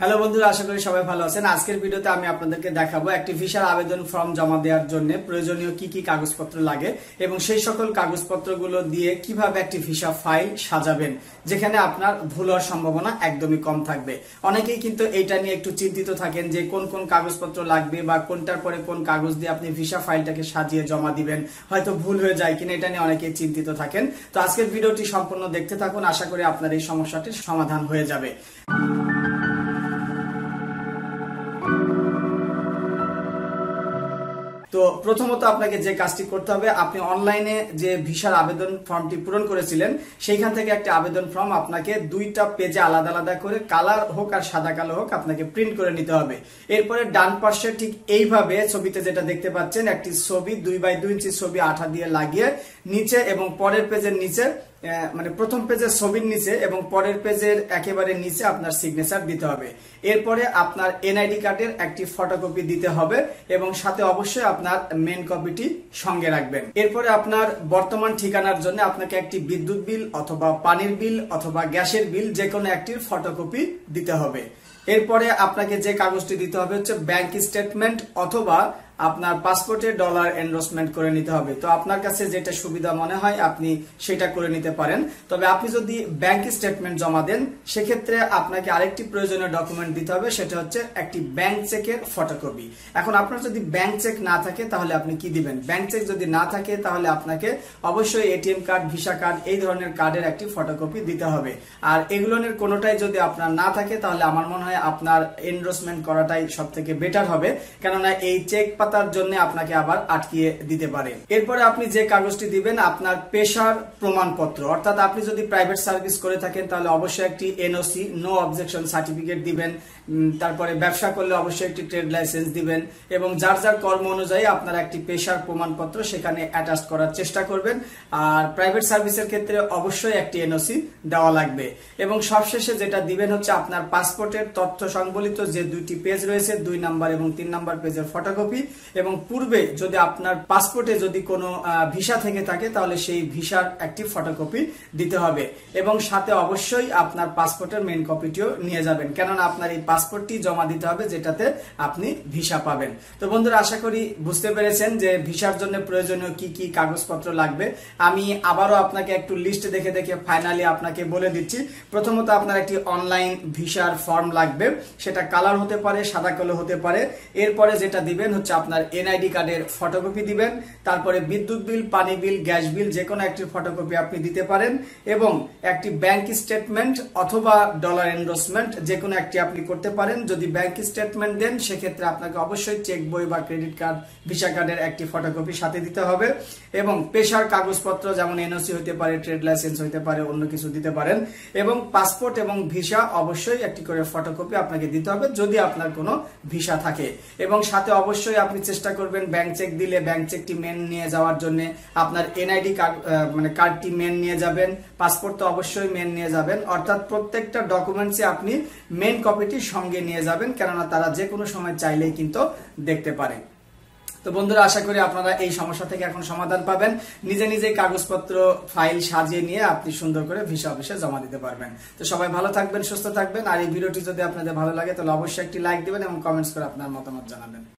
Hello বন্ধুরা, আশা করি সবাই ভালো আছেন। আজকের ভিডিওতে আমি আপনাদেরকে দেখাবো একটি ভিসার আবেদন ফর্ম জমা দেওয়ার জন্য প্রয়োজনীয় কি কি কাগজপত্র লাগে এবং সেই সকল কাগজপত্রগুলো দিয়ে কিভাবে একটি ভিসা ফাইল সাজাবেন যেখানে আপনার ভুল হওয়ার সম্ভাবনা একদমই কম থাকবে। অনেকেই কিন্তু এইটা নিয়ে একটু চিন্তিত থাকেন যে কোন কোন কাগজপত্র লাগবে বা কোনটার পরে কোন কাগজ দিয়ে আপনি ভিসা ফাইলটাকে সাজিয়ে জমা দিবেন, হয়তো ভুল হয়ে যায় কিনা এটা নিয়ে অনেকেই চিন্তিত থাকেন। তো আজকের ভিডিওটি সম্পূর্ণ দেখতে থাকুন, আশা করি আপনার এই সমস্যাটির সমাধান হয়ে যাবে। তো প্রথমত আপনাকে যে কাজটি করতে হবে, আপনি অনলাইনে যে ভিসার আবেদন ফর্মটি পূরণ করেছিলেন সেইখান থেকে একটা আবেদন ফর্ম আপনাকে দুইটা পেজে আলাদা আলাদা করে কালার হোক আর সাদা কালো হোক আপনাকে প্রিন্ট করে নিতে হবে। এরপরে ডান পাশে ঠিক এইভাবে ছবিতে যেটা দেখতে পাচ্ছেন একটি ছবি 2x2 ইঞ্চি ছবি আঠা দিয়ে লাগিয়ে নিচে এবং পরের পেজের নিচে মানে প্রথম পেজের ছবির নিচে এবং পরের পেজের একেবারে নিচে আপনার সিগনেচার দিতে হবে। এরপরে আপনার এনআইডি কার্ডের একটি ফটোকপি দিতে হবে এবং সাথে অবশ্যই আপনার মেন কপিটি সঙ্গে রাখবেন। এরপরে আপনার বর্তমান ঠিকানার জন্য আপনাকে একটি বিদ্যুৎ বিল অথবা পানির বিল অথবা গ্যাসের বিল যে কোনো একটির ফটোকপি দিতে হবে। এরপরে আপনাকে যে কাগজটি দিতে হবে হচ্ছে ব্যাংক স্টেটমেন্ট অথবা আপনার পাসপোর্টে ডলার এন্ডোর্সমেন্ট করে নিতে হবে। তো আপনার কাছে যেটা সুবিধা মনে হয় আপনি সেটা করে নিতে পারেন। তবে আপনি যদি ব্যাংক স্টেটমেন্ট জমা দেন সেক্ষেত্রে আপনাকে আরেকটি প্রয়োজনীয় ডকুমেন্ট দিতে হবে, সেটা হচ্ছে একটি ব্যাংক চেকের ফটোকপি। এখন আপনার যদি ব্যাংক চেক না থাকে তাহলে আপনি কি দিবেন? ব্যাংক চেক যদি না থাকে তাহলে আপনাকে অবশ্যই এটিএম কার্ড, ভিসা কার্ড এই ধরনের কার্ডের একটি ফটোকপি দিতে হবে। আর এগুলোর কোনোটাই যদি আপনার না থাকে তাহলে আমার মনে হয় আপনার এন্ডোর্সমেন্ট করাটাই সব থেকে বেটার হবে, কেননা এই চেক তার জন্য আপনাকে আবার আটকিয়ে দিতে পারে। এরপরে আপনি যে কাগজটি দিবেন আপনার পেশার প্রমাণপত্র, অর্থাৎ আপনি যদি প্রাইভেট সার্ভিস করে থাকেন তাহলে অবশ্যই একটি এনওসি নো অবজেকশন সার্টিফিকেট দিবেন। তারপরে ব্যবসা করলে অবশ্যই একটি ট্রেড লাইসেন্স দিবেন এবং যার যার কর্ম অনুযায়ী আপনার একটি পেশার প্রমাণপত্র সেখানে অ্যাটাচ করার চেষ্টা করবেন। আর প্রাইভেট সার্ভিসের ক্ষেত্রে অবশ্যই একটি এনওসি দেওয়া লাগবে। এবং সবশেষে যেটা দিবেন হচ্ছে আপনার পাসপোর্টের তথ্য সংবলিত যে দুইটি পেজ রয়েছে, 2 নাম্বার এবং 3 নাম্বার পেজের ফটোকপি। এবং পূর্বে যদি আপনার পাসপোর্টে যদি কোনো ভিসা থেকে থাকে তাহলে সেই ভিসার একটি ফটোকপি দিতে হবে এবং সাথে অবশ্যই আপনার পাসপোর্টের মেন কপিটিও নিয়ে যাবেন, কেননা আপনার এই পাসপোর্টটি জমা দিতে হবে যেটাতে আপনি ভিসা পাবেন। তো বন্ধুরা, আশা করি বুঝতে পেরেছেন যে ভিসার জন্য প্রয়োজনীয় কি কি কাগজপত্র লাগবে। আমি আবারও আপনাকে একটু লিস্ট দেখে দেখে ফাইনালি আপনাকে বলে দিচ্ছি। প্রথমত আপনার একটি অনলাইন ভিসার ফর্ম লাগবে, সেটা কালার হতে পারে, সাদা কালো হতে পারে। এরপরে যেটা দিবেন হচ্ছে আপনার এনআইডি কার্ডের ফটোকপি দিবেন। তারপরে বিদ্যুৎ বিল, পানি বিল, গ্যাস বিল যে কোনো একটি ফটোকপি আপনি দিতে পারেন এবং একটি ব্যাংক স্টেটমেন্ট অথবা ডলার এন্ডোর্সমেন্ট যে কোনো একটি আপনি করতে পারেন। যদি ব্যাংক স্টেটমেন্ট দেন সেক্ষেত্রে আপনাকে অবশ্যই চেক বই বা ক্রেডিট কার্ড, ভিসা কার্ডের একটি ফটোকপি সাথে দিতে হবে এবং পেশার কাগজপত্র যেমন এনওসি হতে পারে, ট্রেড লাইসেন্স হতে পারে, অন্য কিছু দিতে পারেন এবং পাসপোর্ট এবং ভিসা অবশ্যই একটি করে ফটোকপি আপনাকে দিতে হবে যদি আপনার কোনো ভিসা থাকে। এবং সাথে অবশ্যই আপনি চেষ্টা করবেন ব্যাংক চেক দিলে ব্যাংক চেকটি মেন নিয়ে যাওয়ার জন্য আপনার এনআইডি কার্ড মানে কার্ডটি মেন নিয়ে যাবেন, পাসপোর্ট তো অবশ্যই মেন নিয়ে যাবেন। অর্থাৎ প্রত্যেকটা ডকুমেন্টসে আপনি মেন কপিটি সঙ্গে নিয়ে যাবেন, কেননা তারা যে কোনো সময় চাইলেই কিন্তু দেখতে পারে। তো বন্ধুরা, আশা করি আপনারা এই সমস্যা থেকে এখন সমাধান পাবেন। নিজে নিজেই কাগজপত্র ফাইল সাজিয়ে নিয়ে আপনি সুন্দর করে ভিসা অফিসে জমা দিতে পারবেন। তো সবাই ভালো থাকবেন, সুস্থ থাকবেন। আর এই ভিডিওটি যদি আপনাদের ভালো লাগে তাহলে অবশ্যই একটি লাইক দিবেন এবং কমেন্টস করে আপনার মতামত জানাবেন।